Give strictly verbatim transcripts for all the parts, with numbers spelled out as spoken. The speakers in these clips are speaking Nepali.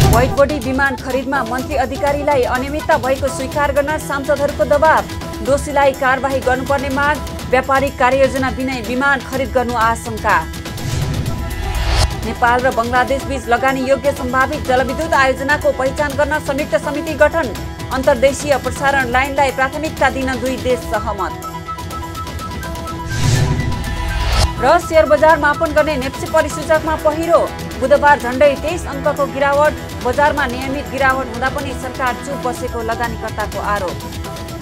वाइड बडी विमान खरिदमा मन्त्री अधिकारीलाई अनियमितता भएको स्वीकार गर्न सांसदहरूको दबाव, दोषीलाई कारबाही गर्नुपर्ने माग, व्यापारिक कार्ययोजना बिनै विमान खरिद गर्नु आशंका। नेपाल र बंगलादेश बीच लगानी योग्य सम्भावित जलविद्युत आयोजनाको पहिचान गर्न संयुक्त समिति गठन, अन्तर्देशीय प्रसारण लाइनलाई प्राथमिकता दिन दुई देश सहमत। र शेयर बजार मापन गर्ने नेप्से परिसूचकमा पहिरो, बुधबार झण्डै तेइस अङ्कको गिरावट, बजारमा नियमित गिरावट हुँदा पनि सरकार चुप बसेको लगानीकर्ताको आरोप।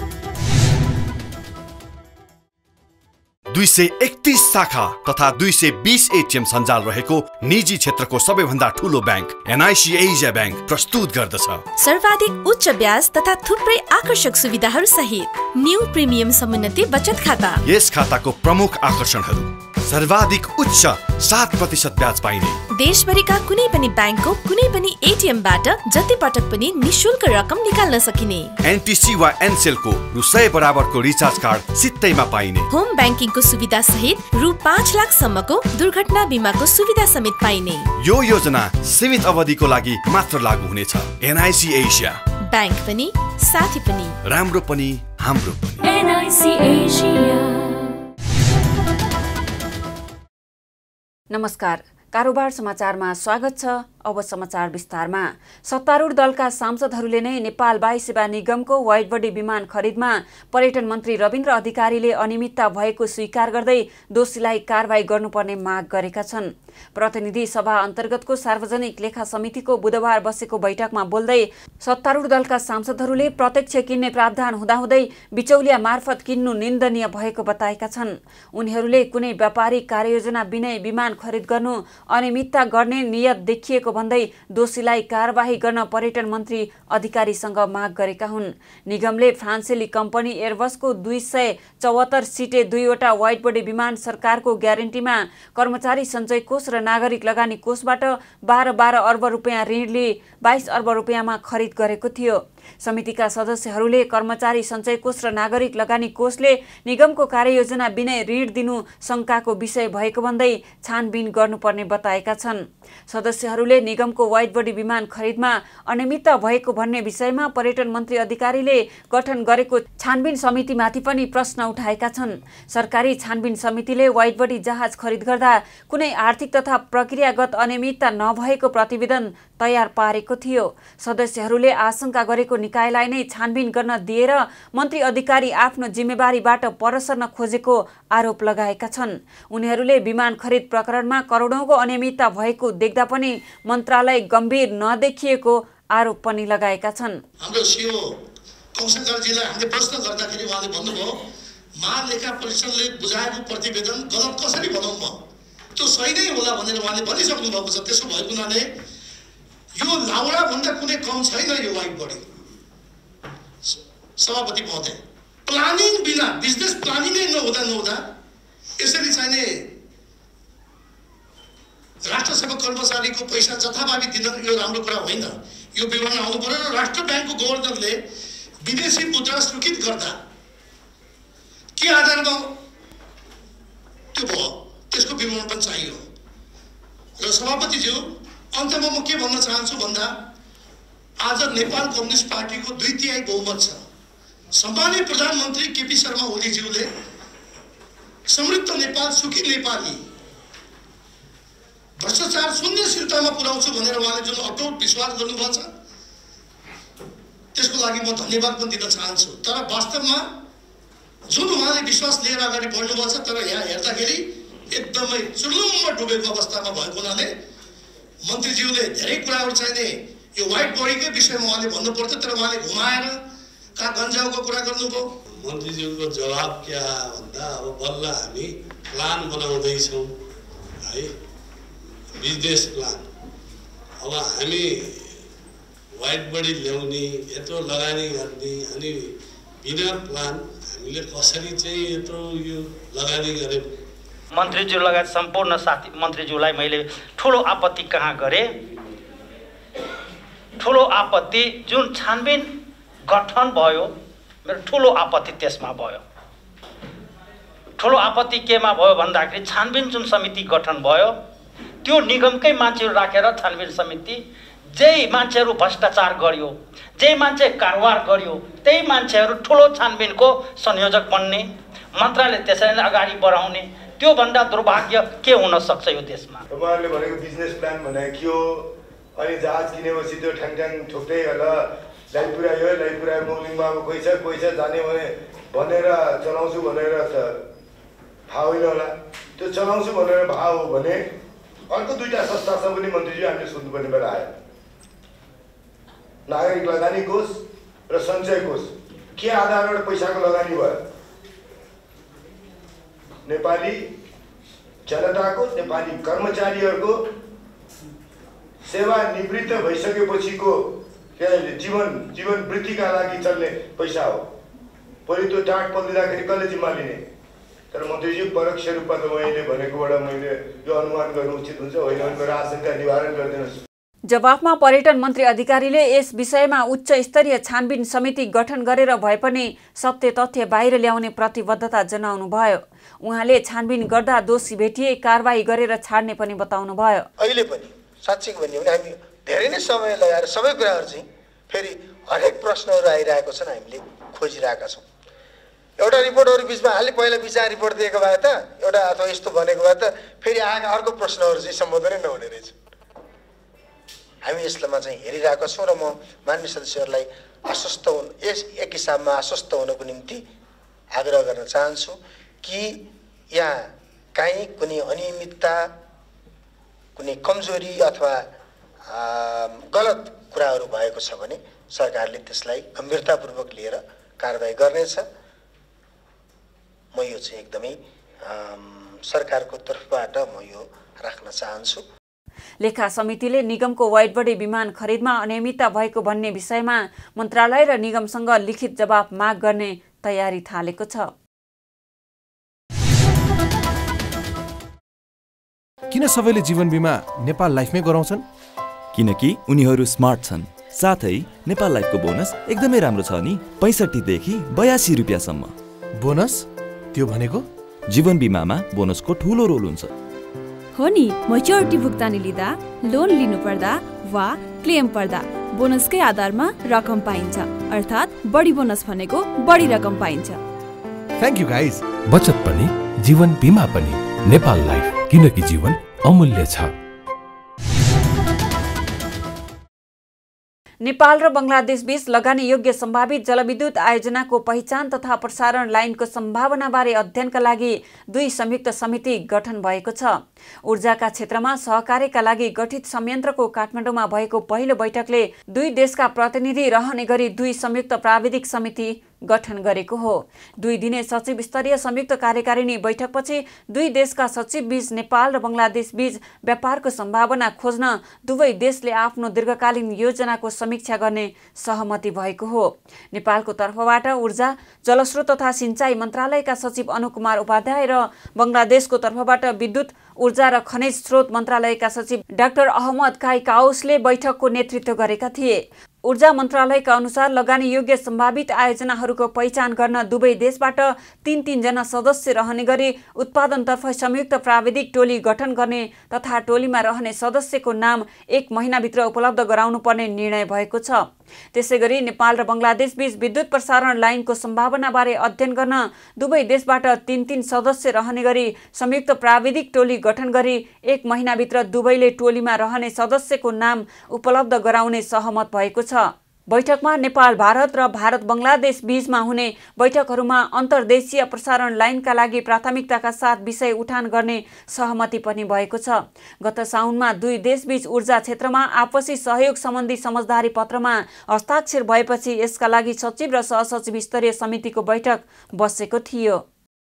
दुई सय एकतीस शाखा तथा दुई सय बीस एटिएम सञ्जाल रहेको निजी क्षेत्रको सबैभन्दा ठूलो ब्याङ्क एनआइसी एसिया ब्याङ्क प्रस्तुत गर्दछ सर्वाधिक उच्च ब्याज तथा थुप्रै आकर्षक सुविधाहरू सहित न्यू प्रिमियम समुन्नति बचत खाता। यस खाताको प्रमुख आकर्षणहरू: सर्वाधिक उच्च सात प्रतिशत ब्याज पाइने, देशभरिका कुनै पनि ब्याङ्कको कुनै पनि एटिएमबाट जति पटक पनि निशुल्क रकम निकाल्न सकिने, एनटिसी वा एनसेलको रु सय बराबरको रिचार्ज कार्ड सित्तैमा पाइने, होम ब्याङ्किङको सुविधा सहित रु पाँच लाख सम्मको दुर्घटना बिमाको सुविधा समेत पाइने। यो योजना सीमित अवधिको लागि मात्र लागू हुनेछ। एनआइसी एसिया ब्याङ्क पनि साथी पनि, राम्रो पनि हाम्रो पनि। NIC Asia. नमस्कार, कारोबार समाचारमा स्वागत छ। अब समाचार विस्तारमा। सत्तारूढ दलका सांसदहरूले नै नेपाल वायु सेवा निगमको वाइड बडी विमान खरिदमा पर्यटन मन्त्री रविन्द्र अधिकारीले अनियमितता भएको स्वीकार गर्दै दोषीलाई कारबाही गर्नुपर्ने माग गरेका छन्। प्रतिनिधि सभा अन्तर्गतको सार्वजनिक लेखा समितिको बुधबार बसेको बैठकमा बोल्दै सत्तारूढ दलका सांसदहरूले प्रत्यक्ष किन्ने प्रावधान हुँदाहुँदै बिचौलिया मार्फत किन्नु निन्दनीय भएको बताएका छन्। उनीहरूले कुनै व्यापारिक कार्ययोजना बिनै विमान खरिद गर्नु अनियमितता गर्ने नियत देखिएको भन्दै दोषीलाई कारबाही गर्न पर्यटन मन्त्री अधिकारीसँग माग गरेका हुन्। निगमले फ्रान्सेली कम्पनी एयरबसको दुई सय चौहत्तर सिटे दुईवटा वाइड बडी विमान सरकारको ग्यारेन्टीमा कर्मचारी सञ्चय कोष र नागरिक लगानी कोषबाट बाह्र बाह्र अर्ब रुपियाँ ऋण लिई बाइस अर्ब रुपियाँमा खरिद गरेको थियो। समितिका सदस्यहरूले कर्मचारी सञ्चय कोष र नागरिक लगानी कोषले निगमको कार्ययोजना बिनै ऋण दिनु शङ्काको विषय भएको भन्दै छानबिन गर्नुपर्ने बताएका छन्। सदस्यहरूले निगमको वाइड बडी विमान खरिदमा अनियमितता भएको भन्ने विषयमा पर्यटन मन्त्री अधिकारीले गठन गरेको छानबिन समितिमाथि पनि प्रश्न उठाएका छन्। सरकारी छानबिन समितिले वाइड बडी जहाज खरिद गर्दा कुनै आर्थिक तथा प्रक्रियागत अनियमितता नभएको प्रतिवेदन तयार पारेको थियो। सदस्यहरूले आशंका गरेको निकायलाई नै छानबिन गर्न दिएर मन्त्री अधिकारी आफ्नो जिम्मेवारीबाट पर सर्न खोजेको आरोप लगाएका छन्। उनीहरूले विमान खरिद प्रकरणमा करोडौँको अनियमितता भएको देख्दा पनि मन्त्रालय गम्भीर नदेखिएको आरोप पनि लगाएका छन्। हाम्रो सिओ कौशलजीलाई हामीले प्रश्न गर्दाखेरि उहाँले भन्नुभयो महालेखा परिषदले बुझाएको प्रतिवेदन गलत कसरी बनाउँ म, त्यो सही नै होला भनेर उहाँले भनिसक्नु भएको छ। त्यसो भएको हुनाले यो लाउडा भन्दा कुनै कम छैन यो वाइड बडी। सभापति महोदय, प्लानिङ बिना, बिजनेस प्लानिङ नै नहुँदा नहुँदा यसरी चाहिने राष्ट्र सेवा कर्मचारीको पैसा जथाभावी दिन यो राम्रो कुरा होइन। यो विवरण आउनु पर्यो र राष्ट्र ब्याङ्कको गभर्नरले विदेशी मुद्रा स्वीकृत गर्दा के आधारमा त्यो भयो त्यसको विवरण पनि चाहियो। र सभापतिज्यू, अन्तमा म के भन्न चाहन्छु भन्दा आज नेपाल कम्युनिस्ट पार्टीको दुई तिहाई बहुमत छ। सम्माननीय प्रधानमन्त्री केपी शर्मा ओलीज्यूले समृद्ध नेपाल सुखी नेपाली भ्रष्टाचार शून्यशीलतामा पुर्याउँछु भनेर उहाँले जुन अटुट विश्वास गर्नुभएको छ त्यसको लागि म धन्यवाद पनि दिन चाहन्छु। तर वास्तवमा जुन उहाँले विश्वास लिएर अगाडि बढ्नुभएको छ तर यहाँ हेर्दाखेरि एकदमै चुर्लुम्म डुबेको अवस्थामा भएको हुनाले मन्त्रीज्यूले धेरै कुराहरू चाहिने यो वाइड बडीकै विषयमा उहाँले भन्नु पर्थ्यो, तर उहाँले घुमाएर कहाँ गन्जाउको कुरा गर्नुभयो। मन्त्रीज्यूको जवाब क्या भन्दा अब बल्ल हामी प्लान बनाउँदैछौँ है, बिजनेस प्लान। अब हामी वाइड बडी ल्याउने, यत्रो लगानी गर्ने अनि बिना प्लान हामीले कसरी चाहिँ यत्रो यो लगानी गऱ्यौँ। मन्त्रीज्यू लगायत सम्पूर्ण साथी मन्त्रीज्यूलाई मैले ठुलो आपत्ति कहाँ गरेँ, ठुलो आपत्ति जुन छानबिन गठन भयो, मेरो ठुलो आपत्ति त्यसमा भयो। ठुलो आपत्ति केमा भयो भन्दाखेरि छानबिन जुन समिति गठन भयो त्यो निगमकै मान्छेहरू राखेर छानबिन समिति जे मान्छेहरू भ्रष्टाचार गर्यो, जे मान्छे कारोबार गर्यो, त्यही मान्छेहरू ठुलो छानबिनको संयोजक बन्ने, मन्त्रालय त्यसरी नै अगाडि बढाउने, त्यो भन्दा दुर्भाग्य के हुन सक्छ यो देशमा? तपाईहरुले भनेको बिजनेस प्लान भनेको के हो? अनि जहाज किनेपछि त्यो ठ्याङठ्याङ ठोक्दै होला, लाई पुर्यायो, लाई पुर्यायो, मौलिङमा अब कोही छ कोही छ जाने भने भनेर चलाउँछु भनेर त थाहा होइन होला। त्यो चलाउँछु भनेर भाव हो भने अर्को दुईटा संस्थासँग पनि मन्त्रीजी हामीले सोध्नुपर्ने बेला आयो। नागरिक लगानी कोष र सञ्चय कोष के आधारबाट पैसाको लगानी भयो? नेपाली जनताको, नेपाली कर्मचारीहरूको सेवा निवृत्त भइसकेपछिको जीवन जीवन वृत्तिका लागि चल्ने पैसा हो। पहिले त्यो टाट पल्दिँदाखेरि कसले जिम्मा लिने? तर मन्त्रीजी परोक्ष रूपमा त मैले भनेकोबाट मैले यो अनुमान गर्नु उचित हुन्छ होइन भने मेरो आशंका निवारण गरिदिनुहोस्। जवाफमा पर्यटन मन्त्री अधिकारीले यस विषयमा उच्च स्तरीय छानबिन समिति गठन गरेर भए पनि सत्य तथ्य बाहिर ल्याउने प्रतिबद्धता जनाउनु भयो। उहाँले छानबिन गर्दा दोषी भेटिए कारबाही गरेर छाड्ने पनि बताउनु भयो। अहिले पनि साँच्चै भन्यो भने हामी धेरै नै समय लगाएर सबै कुराहरू चाहिँ फेरि हरेक प्रश्नहरू आइरहेको छन्, हामीले खोजिरहेका छौँ। एउटा रिपोर्टहरू बिचमा हालि पहिला बिचमा रिपोर्ट दिएको भए त एउटा अथवा यस्तो भनेको भए त फेरि आएका अर्को प्रश्नहरू चाहिँ सम्बोधनै नहुने रहेछ। हामी यसमा चाहिँ हेरिरहेका छौँ र म माननीय सदस्यहरूलाई आश्वस्त हुन यस एक हिसाबमा आश्वस्त हुनको निम्ति आग्रह गर्न चाहन्छु कि यहाँ काहीँ कुनै अनियमितता, कुनै कमजोरी अथवा गलत कुराहरू भएको छ भने सरकारले त्यसलाई गम्भीरतापूर्वक लिएर कारबाही गर्नेछ। म यो चाहिँ एकदमै सरकारको तर्फबाट म यो राख्न चाहन्छु। लेखा समितिले निगमको वाइड बडी विमान खरिदमा अनियमितता भएको भन्ने विषयमा मन्त्रालय र निगमसँग लिखित जवाफ माग गर्ने तयारी थालेको छ। किन सबैले जीवन बिमा नेपाल लाइफमै गराउँछन्? किनकि उनीहरू स्मार्ट छन्। साथै नेपाल लाइफको बोनस एकदमै राम्रो छ नि, पैँसठी देखि बयासी रुपियाँसम्म। बोनस त्यो भनेको? जीवन बिमामा बोनसको ठुलो रोल हुन्छ। हो नि, मैच्योरिटी भुक्तानी लिँदा, लोन लिनु पर्दा वा क्लेम पर्दा बोनसकै आधारमा रकम पाइन्छ, अर्थात् बढी बोनस भनेको बढी रकम पाइन्छ। Thank you guys. बचत पनि जीवन बिमा पनि नेपाल लाइफ, किनकि जीवन अमूल्य छ। नेपाल र बंगलादेश बीच लगानी योग्य सम्भावित जलविद्युत आयोजनाको पहिचान तथा प्रसारण लाइनको सम्भावनाबारे अध्ययनका लागि दुई संयुक्त समिति गठन भएको छ। ऊर्जाका क्षेत्रमा सहकार्यका लागि गठित संयन्त्रको काठमाडौँमा भएको पहिलो बैठकले दुई देशका प्रतिनिधि रहने गरी दुई संयुक्त प्राविधिक समिति गठन गरेको हो। दुई दिने सचिव स्तरीय संयुक्त कार्यकारिणी बैठकपछि दुई देशका सचिव बीच नेपाल र बंगलादेश बीच व्यापारको सम्भावना खोज्न दुवै देशले आफ्नो दीर्घकालीन योजनाको समीक्षा गर्ने सहमति भएको हो। नेपालको तर्फबाट ऊर्जा, जलस्रोत तथा सिंचाई मन्त्रालयका सचिव अनुकुमार उपाध्याय र बंगलादेशको तर्फबाट विद्युत, ऊर्जा र खनिज स्रोत मन्त्रालयका सचिव डाक्टर अहमद काई काउसले बैठकको नेतृत्व गरेका थिए। ऊर्जा मन्त्रालयका अनुसार लगानी योग्य सम्भावित आयोजनाहरूको पहिचान गर्न दुवै देशबाट तीन तीन जना सदस्य रहने गरी उत्पादनतर्फ संयुक्त प्राविधिक टोली गठन गर्ने तथा टोलीमा रहने सदस्यको नाम एक महिनाभित्र उपलब्ध गराउनु पर्ने निर्णय भएको छ। त्यसैगरी नेपाल र बंगलादेश बीच विद्युत प्रसारण लाइनको सम्भावनाबारे अध्ययन गर्न दुवै देशबाट तीन तीन सदस्य रहने गरी संयुक्त प्राविधिक टोली गठन गरी एक महिनाभित्र दुवैले टोलीमा रहने सदस्यको नाम उपलब्ध गराउने सहमत भएको छ। बैठकमा नेपाल भारत र भारत बंगलादेश बीचमा हुने बैठकहरूमा अन्तर्देशीय प्रसारण लाइनका लागि प्राथमिकताका साथ विषय उठान गर्ने सहमति पनि भएको छ। गत साउनमा दुई देशबीच ऊर्जा क्षेत्रमा आपसी सहयोग सम्बन्धी समझदारी पत्रमा हस्ताक्षर भएपछि यसका लागि सचिव र सहसचिव स्तरीय समितिको बैठक बसेको थियो।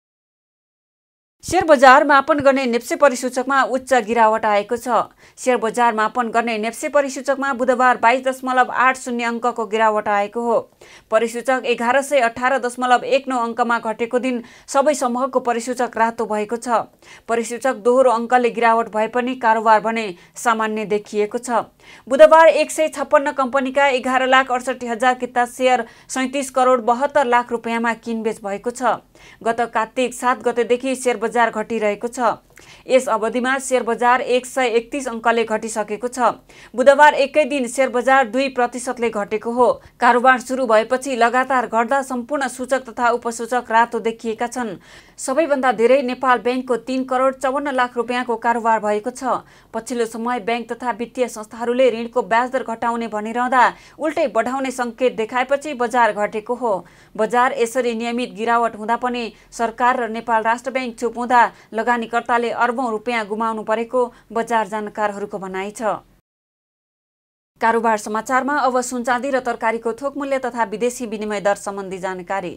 शेयर बजार मापन गर्ने नेप्से परिसूचकमा उच्च गिरावट आएको छ। शेयर बजार मापन गर्ने नेप्से परिसूचकमा बुधबार बाइस दशमलव आठ शून्य अङ्कको गिरावट आएको हो। परिसूचक एघार सय अठार दशमलव एक नौ अङ्कमा घटेको दिन सबै समूहको परिसूचक रातो भएको छ। परिसूचक दोहोरो अङ्कले गिरावट भए पनि कारोबार भने सामान्य देखिएको छ। बुधबार एक सय छप्पन्न कम्पनीका एघार लाख अडसठी हजार किता शेयर सैतिस करोड बहत्तर लाख रुपियाँमा किनबेच भएको छ। गत कार्तिक सात गतेदेखि शेयर बजार घटिरहेको छ। यस अवधिमा शेयर बजार एक सय एकतीस अङ्कले घटिसकेको छ। बुधबार एकै दिन शेयर बजार दुई प्रतिशतले घटेको हो। कारोबार सुरु भएपछि लगातार घट्दा सम्पूर्ण सूचक तथा उपसूचक रातो देखिएका छन्। सबैभन्दा धेरै नेपाल बैंकको तीन करोड चौवन्न लाख रुपियाँको कारोबार भएको छ। पछिल्लो समय बैंक तथा वित्तीय संस्थाहरूले ऋणको ब्याज दर घटाउने भनिरहँदा उल्टै बढाउने संकेत देखाएपछि बजार घटेको हो। बजार यसरी नियमित गिरावट हुँदा पनि सरकार र नेपाल राष्ट्र बैंक चुप हुँदा लगानीकर्ताले अर्बौं रुपियाँ गुमाउनु परेको बजार जानकारहरूको भनाइ छ। कारोबार समाचारमा अब सुन चाँदी र तरकारीको थोक मूल्य तथा विदेशी विनिमय दर सम्बन्धी जानकारी।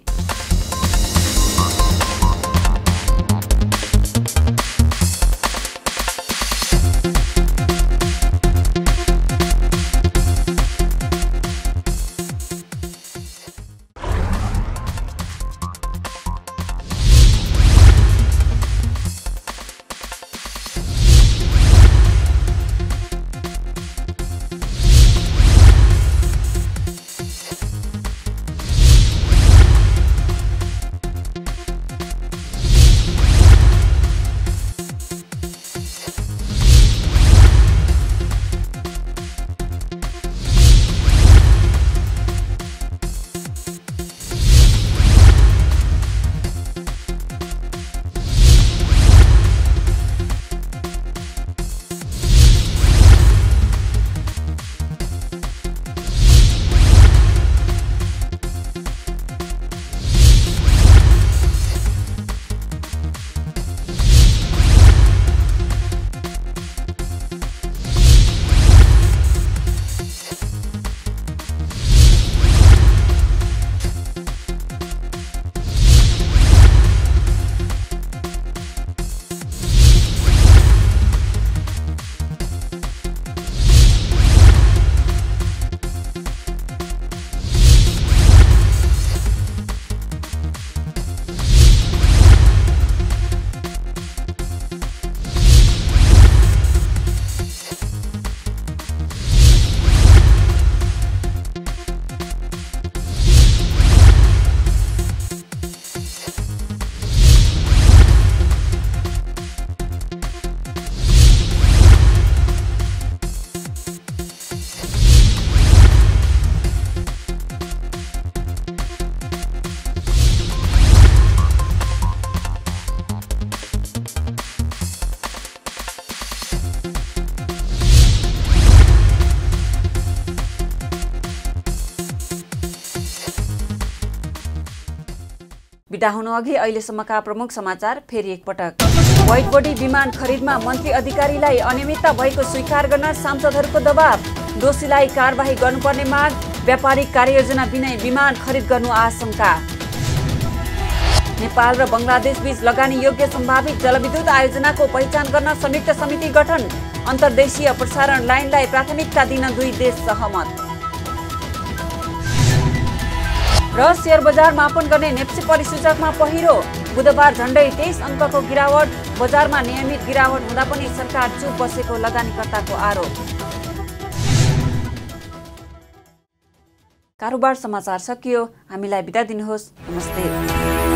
बिदा हुनु अघि अहिलेसम्मका प्रमुख समाचार फेरि एकपटक। व्हाइट बडी विमान खरिदमा मन्त्री अधिकारीलाई अनियमितता भएको स्वीकार गर्न सांसदहरूको दबाव, दोषीलाई कारबाही गर्नुपर्ने माग, व्यापारिक कार्ययोजना बिनै विमान खरिद गर्नु आशंका। नेपाल र बंगलादेश बीच लगानी योग्य सम्भावित जलविद्युत आयोजनाको पहिचान गर्न संयुक्त समिति गठन, अन्तर्देशीय प्रसारण लाइनलाई प्राथमिकता दिन दुई देश सहमत। र शेयर बजार मापन गर्ने नेप्सी परिसूचकमा पहिरो, बुधबार झण्डै तेइस अङ्कको गिरावट, बजारमा नियमित गिरावट हुँदा पनि सरकार चुप बसेको लगानीकर्ताको आरोप। कारोबार समाचार सकियो, हामीलाई बिदा दिनुहोस्, नमस्ते।